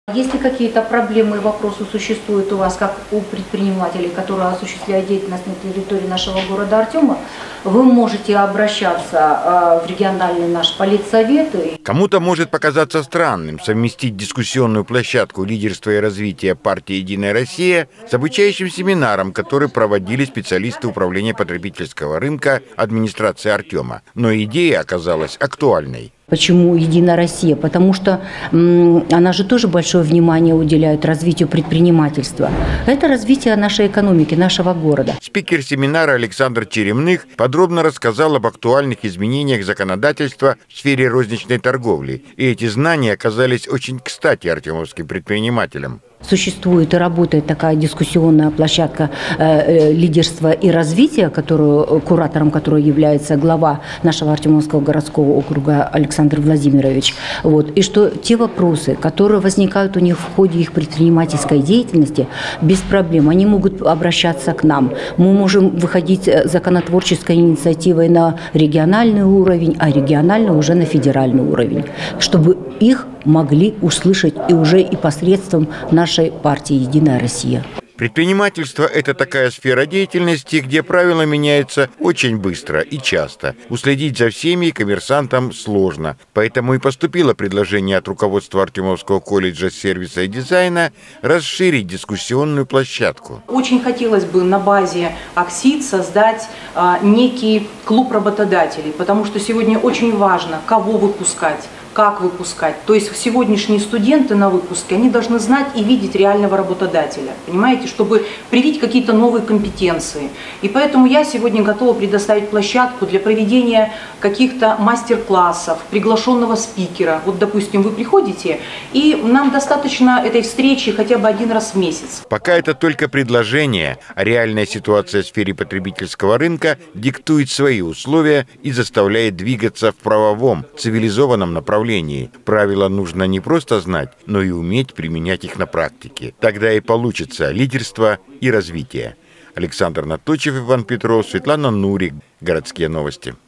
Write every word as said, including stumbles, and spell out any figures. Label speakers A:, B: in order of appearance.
A: Если какие-то проблемы и вопросы существуют у вас, как у предпринимателей, которые осуществляют деятельность на территории нашего города Артема, вы можете обращаться в региональный наш политсовет.
B: Кому-то может показаться странным совместить дискуссионную площадку лидерства и развития партии «Единая Россия» с обучающим семинаром, который проводили специалисты управления потребительского рынка администрации Артема. Но идея оказалась актуальной.
A: Почему «Единая Россия»? Потому что м, она же тоже большое внимание уделяет развитию предпринимательства. Это развитие нашей экономики, нашего города.
B: Спикер семинара Александр Черемных подробно рассказал об актуальных изменениях законодательства в сфере розничной торговли. И эти знания оказались очень кстати артемовским предпринимателям.
A: Существует и работает такая дискуссионная площадка э, лидерства и развития, которую, куратором которой является глава нашего Артемовского городского округа Александр Владимирович. Вот. И что те вопросы, которые возникают у них в ходе их предпринимательской деятельности, без проблем, они могут обращаться к нам. Мы можем выходить законотворческой инициативой на региональный уровень, а региональный уже на федеральный уровень, чтобы их могли услышать и уже и посредством нашей партии «Единая Россия».
B: Предпринимательство – это такая сфера деятельности, где правила меняются очень быстро и часто. Уследить за всеми коммерсантам сложно. Поэтому и поступило предложение от руководства Артемовского колледжа сервиса и дизайна расширить дискуссионную площадку.
C: Очень хотелось бы на базе ОКСИД создать а, некий клуб работодателей, потому что сегодня очень важно, кого выпускать, как выпускать. То есть сегодняшние студенты на выпуске, они должны знать и видеть реального работодателя, понимаете, чтобы привить какие-то новые компетенции. И поэтому я сегодня готова предоставить площадку для проведения каких-то мастер-классов, приглашенного спикера. Вот, допустим, вы приходите, и нам достаточно этой встречи хотя бы один раз в месяц.
B: Пока это только предложение, а реальная ситуация в сфере потребительского рынка диктует свои условия и заставляет двигаться в правовом, цивилизованном направлении. Правила нужно не просто знать, но и уметь применять их на практике. Тогда и получится лидерство и развитие. Александр Наточев, Иван Петров, Светлана Нурик. Городские новости.